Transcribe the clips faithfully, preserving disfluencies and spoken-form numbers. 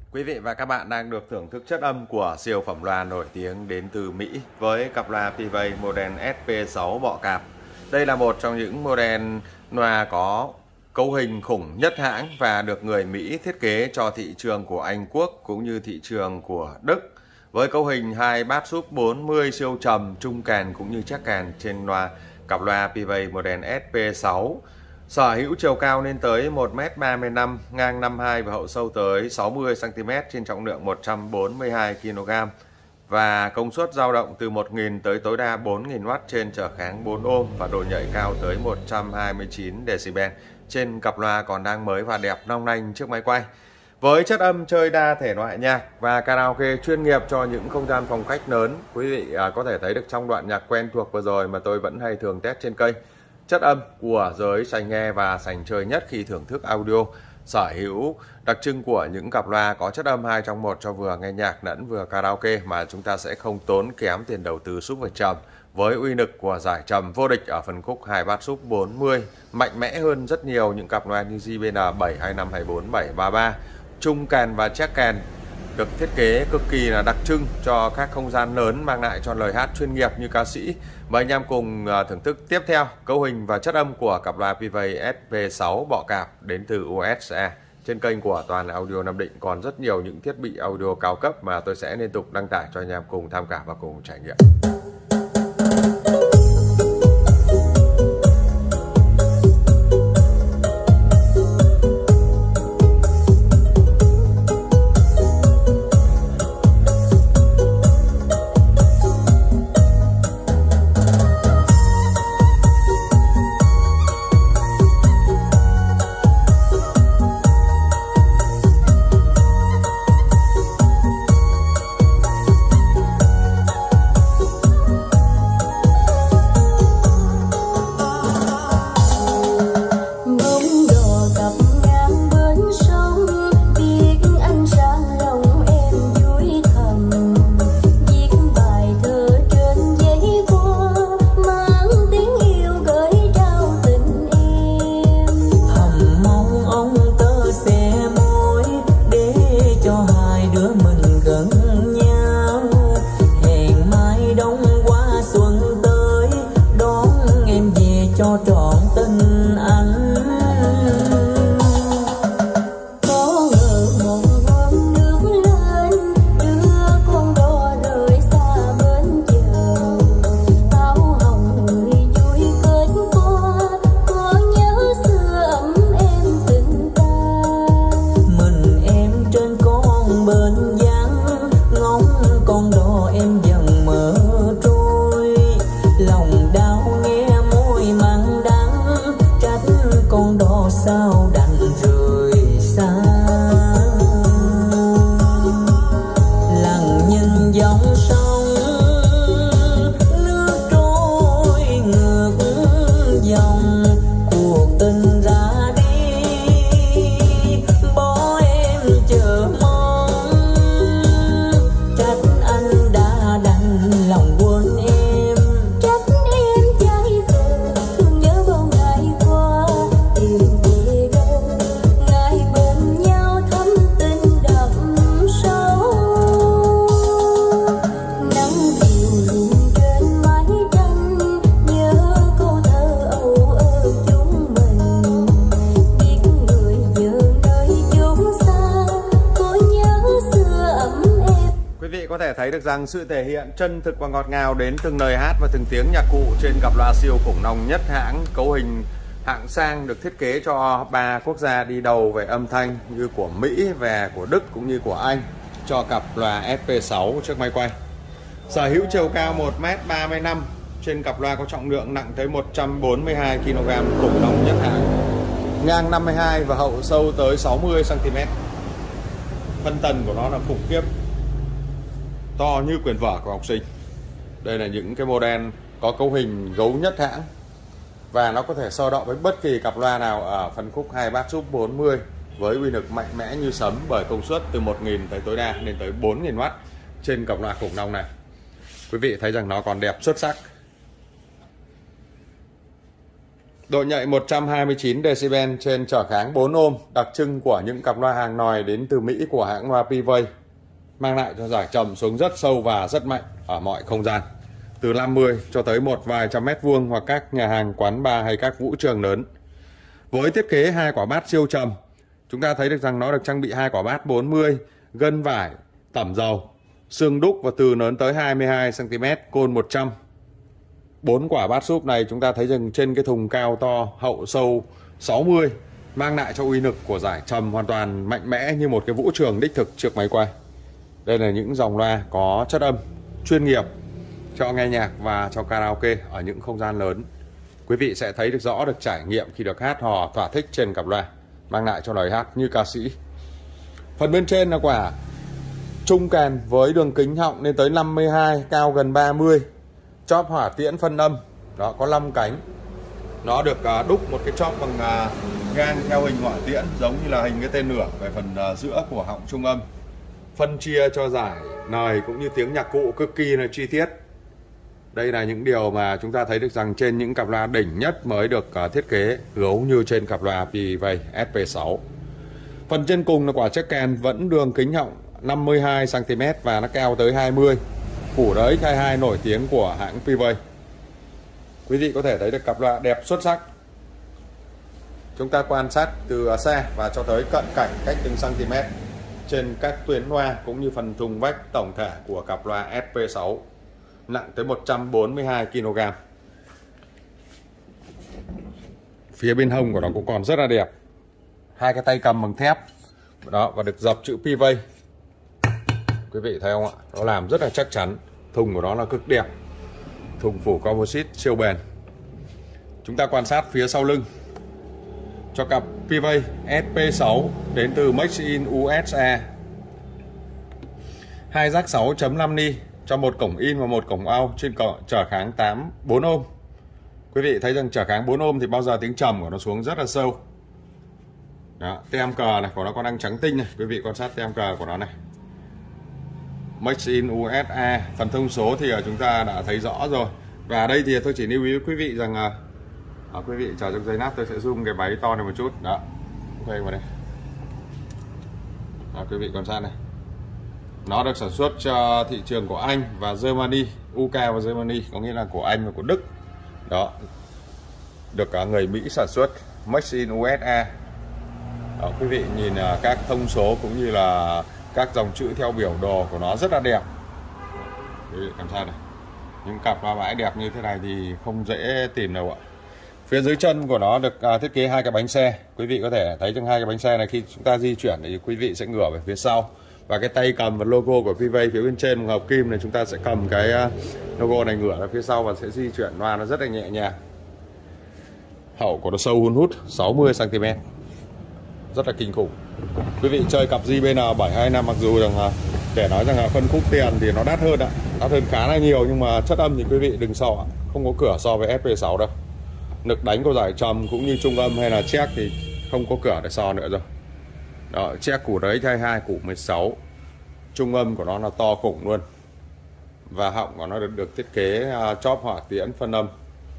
Quý vị và các bạn đang được thưởng thức chất âm của siêu phẩm loa nổi tiếng đến từ Mỹ với cặp loa P-Vay model S P sáu bọ cạp. Đây là một trong những model loa có cấu hình khủng nhất hãng và được người Mỹ thiết kế cho thị trường của Anh Quốc cũng như thị trường của Đức. Với cấu hình hai bass sub bốn mươi siêu trầm, trung kèn cũng như chắc kèn trên loa cặp loa P-Vay model S P sáu. Sở hữu chiều cao lên tới một mét ba mươi lăm, ngang năm mươi hai và hậu sâu tới sáu mươi xăng ti mét trên trọng lượng một trăm bốn mươi hai ki lô gam. Và công suất dao động từ một nghìn tới tối đa bốn nghìn oát trên trở kháng bốn ôm và độ nhạy cao tới một trăm hai mươi chín decibel. Trên cặp loa còn đang mới và đẹp long lanh trước máy quay. Với chất âm chơi đa thể loại nhạc và karaoke chuyên nghiệp cho những không gian phòng khách lớn, quý vị có thể thấy được trong đoạn nhạc quen thuộc vừa rồi mà tôi vẫn hay thường test trên kênh. Chất âm của giới sành nghe và sành chơi nhất khi thưởng thức audio, sở hữu đặc trưng của những cặp loa có chất âm hai trong một cho vừa nghe nhạc lẫn vừa karaoke mà chúng ta sẽ không tốn kém tiền đầu tư sub và trầm. Với uy lực của giải trầm vô địch ở phân khúc hai bass sub bốn mươi, mạnh mẽ hơn rất nhiều những cặp loa như J B L bảy hai năm hai bốn bảy ba ba. Trung kèn và chắc kèn được thiết kế cực kỳ là đặc trưng cho các không gian lớn, mang lại cho lời hát chuyên nghiệp như ca sĩ. Mời anh em cùng thưởng thức tiếp theo cấu hình và chất âm của cặp loa P-Vay S P sáu bọ cạp đến từ u ét a. Trên kênh của Toàn Audio Nam Định còn rất nhiều những thiết bị audio cao cấp mà tôi sẽ liên tục đăng tải cho anh em cùng tham khảo và cùng trải nghiệm. cho trọn tình anh. Có ngờ một hôm nước lên đưa con đò rời xa bến chờ, áo hồng người vui kết qua, có nhớ xưa ấm em tình ta. Mình em trên con bến vắng, ngóng con đò em dần mở trôi, lòng đau nghe môi mặn đắng, trách con đò sao đành rời xa. Lặng nhìn dòng sông nước trôi ngược dòng, cuộc tình ra đi bỏ em chờ mong, trách anh đã đành lòng quên em, trách em trái khờ thương nhớ bao ngày qua, tìm về đâu ngày bên nhau thắm tình đậm sâu. Nắng chiều luồn trên mái tranh, nhớ câu thơ âu ơ chúng mình, biết người giờ nơi chốn xa, có nhớ xưa ấm êm. Quý vị có thể thấy được rằng sự thể hiện chân thực và ngọt ngào đến từng lời hát và từng tiếng nhạc cụ trên cặp loa siêu khủng long nhất hãng, cấu hình hạng sang, được thiết kế cho ba quốc gia đi đầu về âm thanh như của Mỹ, về của Đức cũng như của Anh cho cặp loa S P sáu trước máy quay. Sở hữu chiều cao một mét ba mươi lăm, trên cặp loa có trọng lượng nặng tới một trăm bốn mươi hai ki lô gam, khủng long nhất hãng. Ngang năm mươi hai và hậu sâu tới sáu mươi xăng ti mét. Phân tần của nó là khủng khiếp, to như quyển vở của học sinh. Đây là những cái model có cấu hình gấu nhất hãng và nó có thể so đọ với bất kỳ cặp loa nào ở phân khúc hai bass sub bốn mươi với uy lực mạnh mẽ như sấm, bởi công suất từ một nghìn tới tối đa lên tới bốn nghìn oát trên cặp loa khủng long này. Quý vị thấy rằng nó còn đẹp xuất sắc. Độ nhạy một trăm hai mươi chín decibel trên trở kháng bốn ôm, đặc trưng của những cặp loa hàng nòi đến từ Mỹ của hãng loa P-Way, mang lại cho giải trầm xuống rất sâu và rất mạnh ở mọi không gian, từ năm mươi cho tới một vài trăm mét vuông hoặc các nhà hàng, quán bar hay các vũ trường lớn. Với thiết kế hai quả bát siêu trầm, chúng ta thấy được rằng nó được trang bị hai quả bát bốn mươi, gân vải, tẩm dầu, xương đúc và từ lớn tới hai mươi hai xăng ti mét, côn một trăm. Bốn quả bát súp này chúng ta thấy rằng trên cái thùng cao to, hậu sâu sáu mươi, mang lại cho uy lực của giải trầm hoàn toàn mạnh mẽ như một cái vũ trường đích thực trước máy quay. Đây là những dòng loa có chất âm chuyên nghiệp cho nghe nhạc và cho karaoke ở những không gian lớn. Quý vị sẽ thấy được rõ được trải nghiệm khi được hát hò thỏa thích trên cặp loa, mang lại cho lời hát như ca sĩ. Phần bên trên là quả trung kèn với đường kính họng lên tới năm mươi hai, cao gần ba mươi. Chóp hỏa tiễn phân âm, đó có năm cánh. Nó được đúc một cái chóp bằng gang theo hình hỏa tiễn, giống như là hình cái tên lửa về phần giữa của họng trung âm. Phân chia cho giải nời cũng như tiếng nhạc cụ cực kỳ là chi tiết. Đây là những điều mà chúng ta thấy được rằng trên những cặp loa đỉnh nhất mới được thiết kế gấu như trên cặp loa P-Way S P sáu. Phần trên cùng là quả check kèn vẫn đường kính họng năm mươi hai xăng ti mét và nó cao tới hai mươi. Củ đới hai hai nổi tiếng của hãng P-Way. Quý vị có thể thấy được cặp loa đẹp xuất sắc. Chúng ta quan sát từ xa và cho tới cận cảnh cách từng cm trên các tuyến loa cũng như phần thùng vách tổng thể của cặp loa S P sáu, nặng tới một trăm bốn mươi hai ki lô gam. Phía bên hông của nó cũng còn rất là đẹp. Hai cái tay cầm bằng thép đó và được dập chữ P-Way. Quý vị thấy không ạ? Nó làm rất là chắc chắn. Thùng của nó là cực đẹp. Thùng phủ composite siêu bền. Chúng ta quan sát phía sau lưng cho cặp P-Way S P sáu đến từ Made in u ét a. Hai jack sáu chấm năm ni cho một cổng in và một cổng out trên trở kháng tám bốn ôm. Quý vị thấy rằng trở kháng bốn ôm thì bao giờ tiếng trầm của nó xuống rất là sâu. Đó, tem cờ này của nó còn đang trắng tinh này, quý vị quan sát tem cờ của nó này. Made in u ét a, phần thông số thì chúng ta đã thấy rõ rồi. Và đây thì tôi chỉ lưu ý với quý vị rằng à, quý vị chờ trong giây lát tôi sẽ zoom cái máy to này một chút. Đó, quay vào đây. Đó, quý vị quan sát này. Nó được sản xuất cho thị trường của Anh và Germany, u ca và Germany, có nghĩa là của Anh và của Đức. Đó, được cả người Mỹ sản xuất, Made in u ét a. Đó, quý vị nhìn các thông số cũng như là các dòng chữ theo biểu đồ của nó rất là đẹp. Quý vị cảm sát này. Những cặp loa bãi đẹp như thế này thì không dễ tìm đâu ạ. Phía dưới chân của nó được uh, thiết kế hai cái bánh xe. Quý vị có thể thấy trong hai cái bánh xe này khi chúng ta di chuyển thì quý vị sẽ ngửa về phía sau. Và cái tay cầm và logo của P-Way phía bên trên bằng hợp kim này, chúng ta sẽ cầm cái uh, logo này ngửa ra phía sau và sẽ di chuyển loa nó rất là nhẹ nhàng. Hậu của nó sâu hun hút sáu mươi xăng ti mét. Rất là kinh khủng. Quý vị chơi cặp J B N bảy hai năm mặc dù rằng uh, để nói rằng là phân khúc tiền thì nó đắt hơn ạ, đắt hơn khá là nhiều, nhưng mà chất âm thì quý vị đừng sợ ạ, không có cửa so với S P sáu đâu. Lực đánh của giải trầm cũng như trung âm hay là check thì không có cửa để so nữa rồi. Đó, check củ đấy hai hai, củ mười sáu. Trung âm của nó là to khủng luôn. Và họng của nó được, được thiết kế uh, chóp hỏa tiễn phân âm.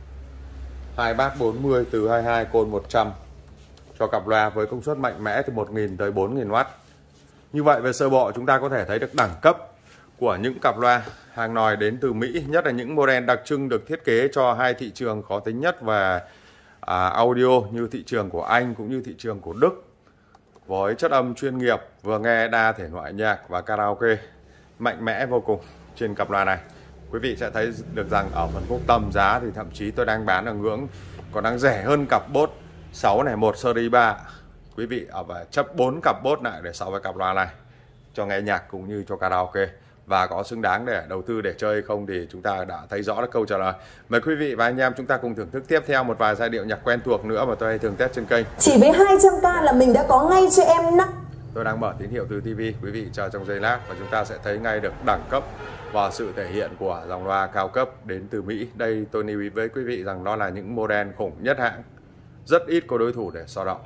Hai bát bốn mươi từ hai hai, côn một trăm. Cho cặp loa với công suất mạnh mẽ từ một nghìn tới bốn nghìn oát. Như vậy về sơ bộ chúng ta có thể thấy được đẳng cấp của những cặp loa hàng nòi đến từ Mỹ, nhất là những model đặc trưng được thiết kế cho hai thị trường khó tính nhất về à, audio như thị trường của Anh cũng như thị trường của Đức, với chất âm chuyên nghiệp, vừa nghe đa thể loại nhạc và karaoke mạnh mẽ vô cùng trên cặp loa này. Quý vị sẽ thấy được rằng ở phần khúc tầm giá thì thậm chí tôi đang bán ở ngưỡng còn đang rẻ hơn cặp Bose sáu này một series ba. Quý vị ở phải chấp bốn cặp Bose lại để so với cặp loa này cho nghe nhạc cũng như cho karaoke, và có xứng đáng để đầu tư để chơi hay không thì chúng ta đã thấy rõ được câu trả lời. Mời quý vị và anh em chúng ta cùng thưởng thức tiếp theo một vài giai điệu nhạc quen thuộc nữa mà tôi hay thường test trên kênh. Chỉ với hai trăm k là mình đã có ngay cho em nắp. Tôi đang mở tín hiệu từ ti vi, quý vị chờ trong giây lát và chúng ta sẽ thấy ngay được đẳng cấp và sự thể hiện của dòng loa cao cấp đến từ Mỹ. Đây tôi lưu ý với quý vị rằng nó là những model khủng nhất hãng, rất ít có đối thủ để so đọ.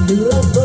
đưa